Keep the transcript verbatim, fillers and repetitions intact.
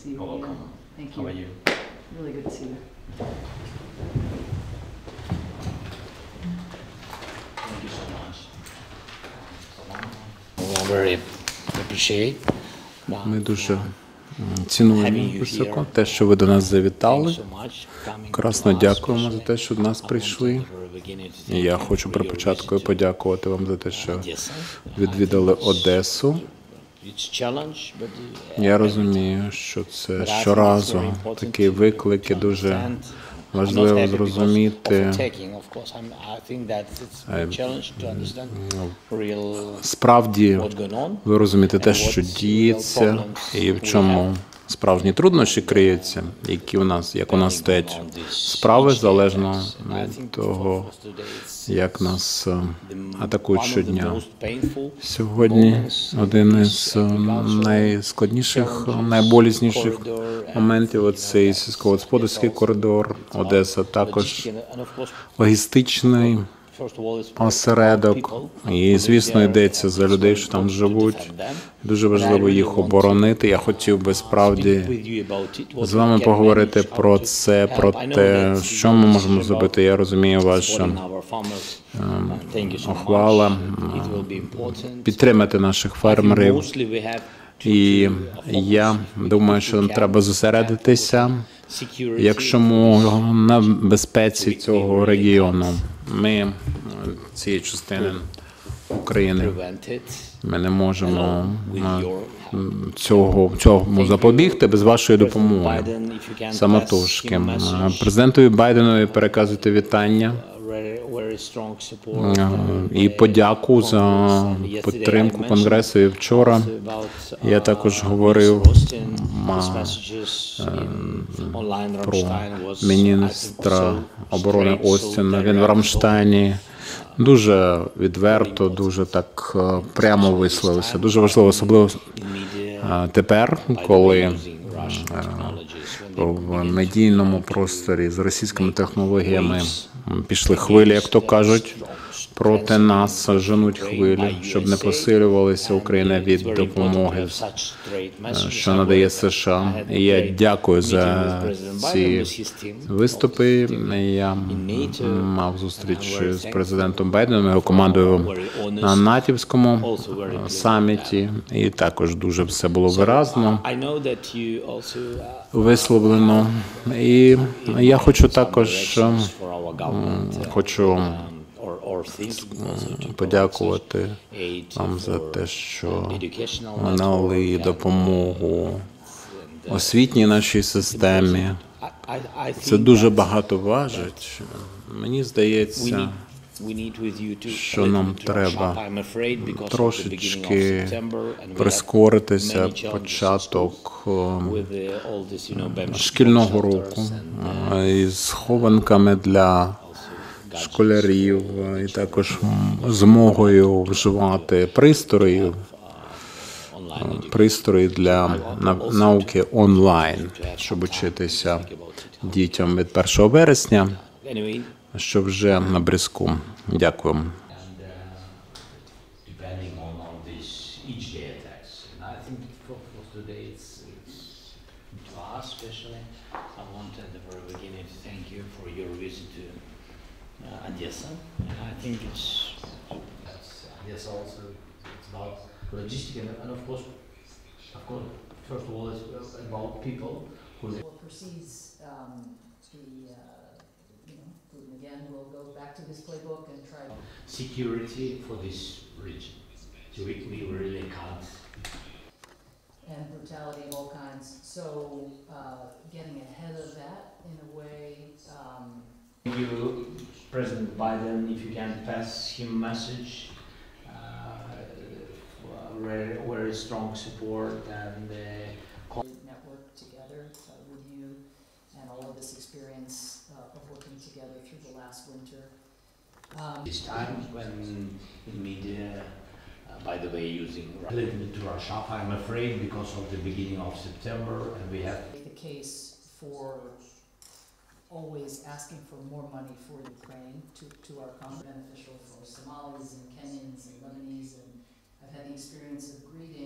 see you. You're welcome. Yeah. Thank you. How are you? Really good to see you. Thank you so much. We very appreciate. Ми дуже цінуємо високо те, що ви до нас завітали. Красно дякуємо за те, що до нас прийшли. І я хочу при початку подякувати вам за те, що відвідали Одесу. Я розумію, що це щоразу такі виклики, дуже важливо зрозуміти, справді ви розумієте те, що діється, і в чому справжні труднощі криються, які у нас, як у нас стоять справи, залежно від того, як нас атакують щодня. Сьогодні один із найскладніших, найболісніших моментів – оцей сільськогосподарський коридор, Одеса, також логістичний осередок. І, звісно, йдеться за людей, що там живуть. Дуже важливо їх оборонити. Я хотів би справді з вами поговорити про це, про те, що ми можемо зробити. Я розумію вашу охвала, підтримати наших фермерів. І я думаю, що нам треба зосередитися, якщо можна, на безпеці цього регіону. Ми, цієї частини України, ми не можемо цього, цього запобігти без вашої допомоги самотужки. Президентові Байденові переказуйте вітання і подяку за підтримку Конгресу. І вчора я також говорив про міністра оборони Остіна. Він в Рамштайні дуже відверто, дуже так прямо висловився. Дуже важливо, особливо тепер, коли в медійному просторі з російськими технологіями пішли хвилі, як то кажуть, проти нас женуть хвилі, щоб не посилювалася Україна від допомоги, що надає США. І я дякую за ці виступи. Я мав зустріч з президентом Байденом, його командою на натівському саміті, і також дуже все було виразно висловлено. І я хочу також хочу подякувати вам за те, що надали допомогу освітній нашій системі. Це дуже багато важить. Мені здається, що нам треба трошечки прискоритися початок шкільного року із схованками для школярів і також змогою вживати пристрої, пристрої для науки онлайн, щоб вчитися дітям від першого вересня, що вже на бризку. Дякую. Odessa. I think it's Odessa also. It's about logistics and, and of course, of course, first of all, it's about people who. Well, proceeds um, the uh, you know Putin again will go back to this playbook and try security for this region. So we, we really can't. And brutality of all kinds. So uh, getting ahead of that in a way. Um, Thank you, President Biden, if you can pass him a message, uh, very, very strong support and uh, network together uh, with you and all of this experience uh, of working together through the last winter. Um, this time when in media, uh, by the way, using related to Russia, I'm afraid because of the beginning of September, and we have the case for always asking for more money for Ukraine to, to our Congress, beneficial for Somalis and Kenyans and Lebanese, and I've had the experience of greeting